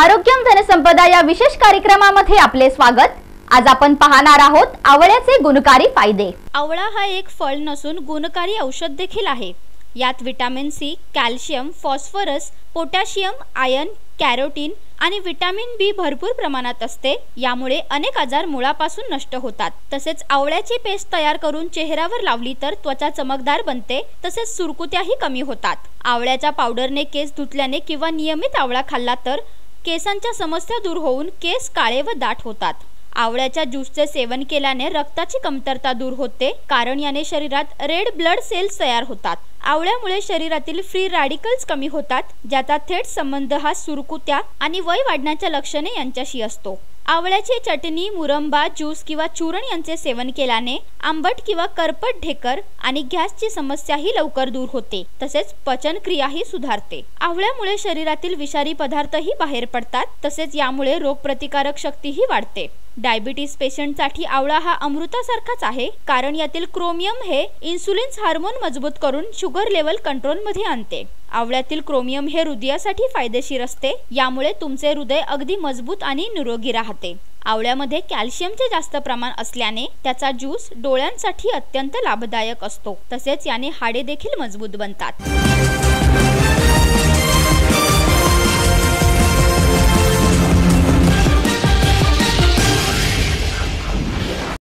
आरोग्यम धनसंपदा या विशेष कार्यक्रमामध्ये आपले स्वागत। आज आपण पाहणार आहोत आवळ्याचे गुणकारी फायदे। आवळा हा एक फळ नसून गुणकारी औषध देखील आहे। यात vitamin C, calcium, phosphorus, potassium, iron, carotene आणि विटामिन बी भरपूर प्रमाणात असते। यामुळे अनेक आजार मुळापासून नष्ट होतात। तसेच आवळ्याची पेस्ट तयार करून चेहऱ्यावर लावली तर त्वचा चमकदार बनते, तसेच सुरकुत्याही कमी होतात। आवळ्याच्या पावडरने केस धुतल्याने किंवा नियमित आवळा खाल्ला तर केसांच्या समस्या दूर होऊन केस काळे व दाट होतात। आवळ्याच्या ज्यूसचे सेवन केल्याने रक्ताची कमतरता दूर होते, कारण याने शरीरात रेड ब्लड सेल्स तयार होतात। आवळ्यामुळे शरीरातील फ्री रॅडिकल्स कमी होतात, ज्याचा थेट संबंध हा सुरकुत्या आणि वय वाढण्याच्या लक्षणे यांच्याशी असतो। आवळ्याची चटणी, मुरंबा, ज्यूस किंवा चूर्ण यांचे सेवन केल्याने आंबट किंवा करपट ढेकर आणि गॅसची समस्याही लवकर दूर होते, तसेच पचन क्रियाही सुधारते। आवळ्यामुळे शरीरातील विषारी पदार्थही बाहेर पडतात, तसेच यामुळे रोगप्रतिकारक शक्तीही वाढते। डायबिटीज पेशंटसाठी आवळा हा अमृतासारखाच आहे, कारण यातील क्रोमियम हे इन्सुलिन हार्मोन मजबूत करून शुगर लेवल कंट्रोल मध्ये आणते। आवळ्यातील क्रोमियम हे हृदयासाठी फायदेशीर असते, यामुळे तुमचे हृदय अगदी मजबूत आणि निरोगी राहते। आवळ्यामध्ये कॅल्शियमचे जास्त प्रमाण असल्याने त्याचा ज्यूस डोळ्यांसाठी अत्यंत लाभदायक असतो, तसेच याने हाडे देखील मजबूत बनतात।